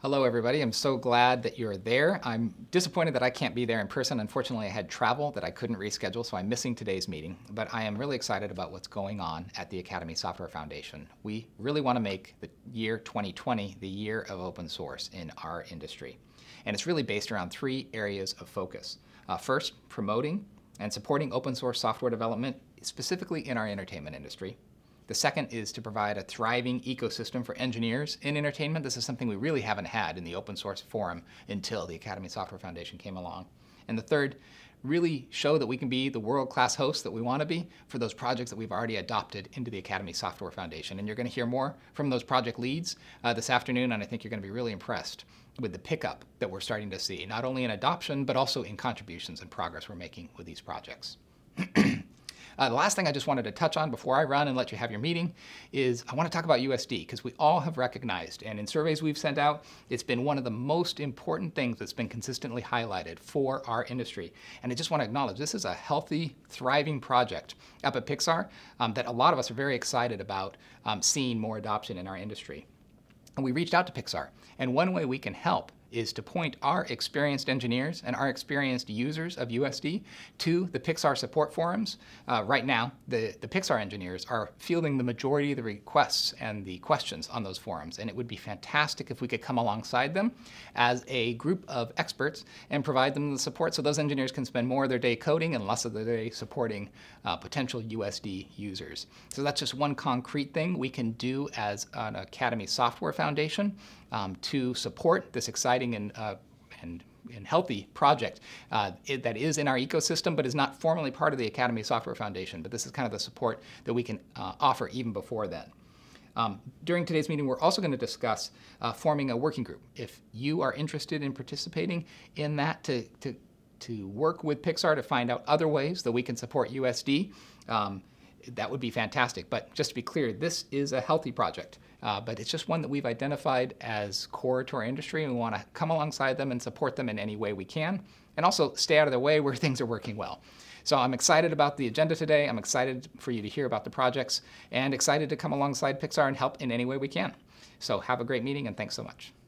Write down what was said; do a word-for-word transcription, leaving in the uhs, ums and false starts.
Hello, everybody. I'm so glad that you're there. I'm disappointed that I can't be there in person. Unfortunately, I had travel that I couldn't reschedule, so I'm missing today's meeting. But I am really excited about what's going on at the Academy Software Foundation. We really want to make the year twenty twenty the year of open source in our industry. And it's really based around three areas of focus. Uh, first, promoting and supporting open source software development, specifically in our entertainment industry. The second is to provide a thriving ecosystem for engineers in entertainment. This is something we really haven't had in the open source forum until the Academy Software Foundation came along. And the third, really show that we can be the world-class host that we want to be for those projects that we've already adopted into the Academy Software Foundation. And you're going to hear more from those project leads uh, this afternoon, and I think you're going to be really impressed with the pickup that we're starting to see, not only in adoption, but also in contributions and progress we're making with these projects. Uh, the last thing I just wanted to touch on before I run and let you have your meeting is I want to talk about U S D, because we all have recognized, and in surveys we've sent out, it's been one of the most important things that's been consistently highlighted for our industry. And I just want to acknowledge this is a healthy, thriving project up at Pixar um, that a lot of us are very excited about um, seeing more adoption in our industry. And we reached out to Pixar, and one way we can help is to point our experienced engineers and our experienced users of U S D to the Pixar support forums. Uh, right now, the, the Pixar engineers are fielding the majority of the requests and the questions on those forums, and it would be fantastic if we could come alongside them as a group of experts and provide them the support so those engineers can spend more of their day coding and less of their day supporting uh, potential U S D users. So that's just one concrete thing we can do as an Academy Software Foundation um, to support this exciting and, uh, and, and healthy project uh, it, that is in our ecosystem but is not formally part of the Academy Software Foundation. But this is kind of the support that we can uh, offer even before then. Um, during today's meeting, we're also going to discuss uh, forming a working group. If you are interested in participating in that to, to, to work with Pixar to find out other ways that we can support U S D, um, that would be fantastic. But just to be clear, this is a healthy project, uh, but it's just one that we've identified as core to our industry, and we want to come alongside them and support them in any way we can, and also stay out of their way where things are working well. So I'm excited about the agenda today. I'm excited for you to hear about the projects, and excited to come alongside Pixar and help in any way we can. So have a great meeting, and thanks so much.